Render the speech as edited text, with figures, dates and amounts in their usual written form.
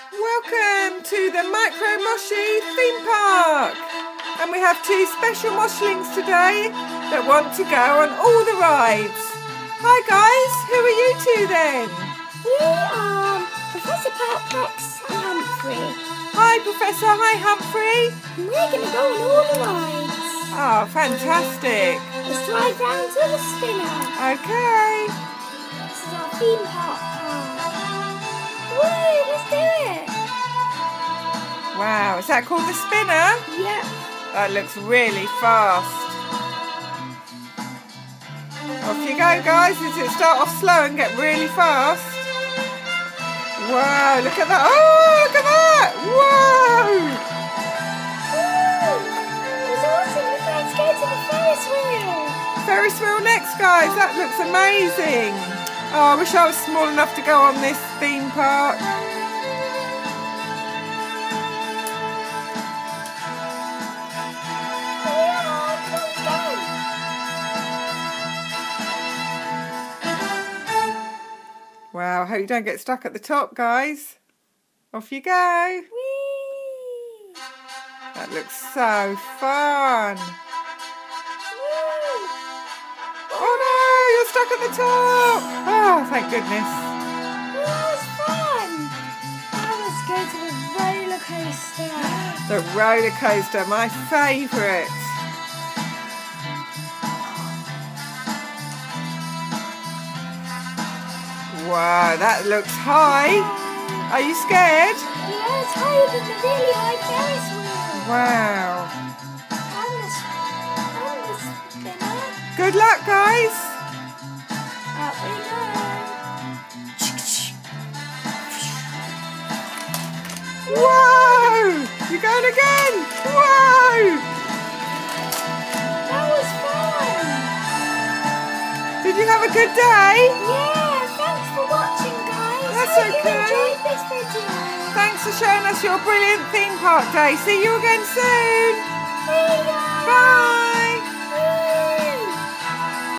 Welcome to the Micro MOSHI theme park, and we have two special moshlings today that want to go on all the rides. Hi guys, who are you two then? We are Professor Purplex and Humphrey. Hi Professor, hi Humphrey. And we're going to go on all the rides. Oh, fantastic. Let's drive down to the spinner. Okay. This is our theme park car. Woo, let's do it. Wow, is that called the spinner? Yep. That looks really fast. Off you go guys, it'll start off slow and get really fast. Wow, look at that. Oh, look at that. Whoa. Woo, it was awesome. Let's go to the Ferris wheel. Ferris wheel next guys, that looks amazing. Oh, I wish I was small enough to go on this theme park. Wow, I hope you don't get stuck at the top, guys. Off you go. Whee! That looks so fun. Woo! Oh no, you're stuck at the top. Oh, thank goodness. That was fun. Now let's go to the roller coaster. The roller coaster, my favourite. Wow, that looks high. Are you scared? Yeah, it's higher than the really high Ferris wheel. Wow. And the spinner. Good luck, guys. Up we go. Whoa! You're going again. Whoa! That was fun. Did you have a good day? Yeah, thanks for watching, guys. That's Hope okay. you enjoyed this video. Thanks for showing us your brilliant theme park day. See you again soon. See ya. Bye.